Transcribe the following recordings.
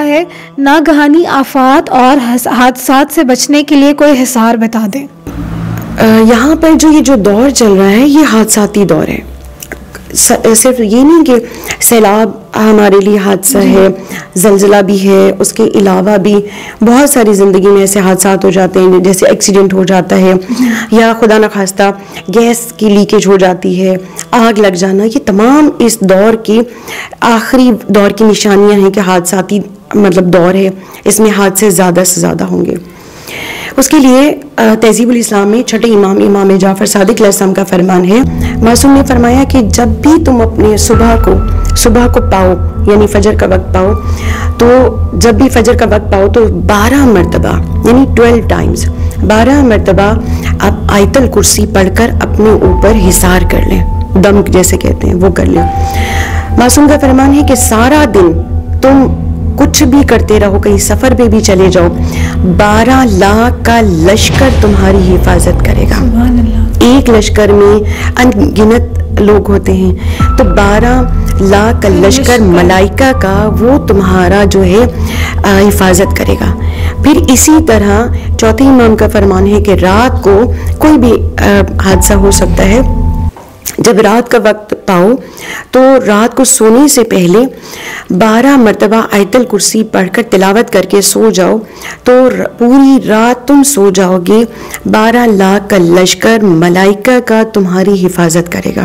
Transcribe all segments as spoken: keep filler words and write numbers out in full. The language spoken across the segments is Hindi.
है नागहानी आफात और हादसात से बचने के लिए कोई हिसार बता दें। यहाँ पर जो ये जो दौर चल रहा है ये हादसाती दौर है। सिर्फ ये नहीं कि सैलाब हमारे लिए हादसा है, जलजला भी है, उसके अलावा भी बहुत सारी ज़िंदगी में ऐसे हादसात हो जाते हैं, जैसे एक्सीडेंट हो जाता है या खुदा न खास्ता गैस की लीकेज हो जाती है, आग लग जाना। ये तमाम इस दौर की आखिरी दौर की निशानियां हैं कि हादसाती मतलब दौर है, इसमें हादसे ज़्यादा से ज़्यादा होंगे। उसके लिए तहज़ीबुल इस्लाम में छठे इमाम इमाम जाफ़र सादिक अलैहिस्सलाम का फरमान है, मासूम ने फरमाया कि जब भी तुम अपने सुबह को सुबह को पाओ यानी फजर का वक्त पाओ, तो जब भी फजर का वक्त पाओ तो बारह मरतबा यानी ट्वेल्व टाइम्स बारह मरतबा आप आयतल कुर्सी पढ़कर अपने ऊपर हिसार कर लें, दम जैसे कहते हैं वो कर लें। मासूम का फरमान है कि सारा दिन तुम कुछ भी करते रहो, कहीं सफर पे भी चले जाओ, बारह लाख का लश्कर तुम्हारी हिफाजत करेगा। एक लश्कर में अनगिनत लोग होते हैं, तो बारह लाख का लश्कर मलाइका का वो तुम्हारा जो है हिफाजत करेगा। फिर इसी तरह चौथे इमाम का फरमान है कि रात को कोई भी हादसा हो सकता है, जब रात का वक्त पाओ तो रात को सोने से पहले बारह मरतबा आयतल कुर्सी पढ़कर तिलावत करके सो जाओ, तो पूरी रात तुम सो जाओगे, बारह लाख का लश्कर मलाइका का तुम्हारी हिफाजत करेगा।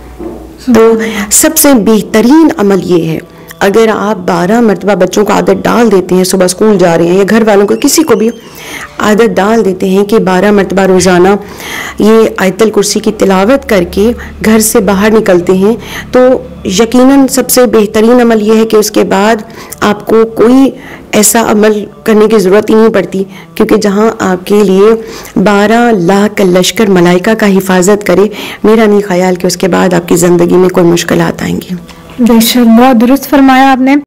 तो सबसे बेहतरीन अमल ये है, अगर आप बारह मरतबा बच्चों को आदत डाल देते हैं, सुबह स्कूल जा रहे हैं या घर वालों को किसी को भी आदत डाल देते हैं कि बारह मरतबा रोज़ाना ये आयतल कुर्सी की तिलावत करके घर से बाहर निकलते हैं, तो यकीनन सबसे बेहतरीन अमल ये है कि उसके बाद आपको कोई ऐसा अमल करने की ज़रूरत ही नहीं पड़ती, क्योंकि जहां आपके लिए बारह लाख का लश्कर मलाइका का हिफाजत करे, मेरा नहीं ख्याल कि उसके बाद आपकी ज़िंदगी में कोई मुश्किलात आएंगी। बेशक बहुत दुरुस्त फरमाया आपने।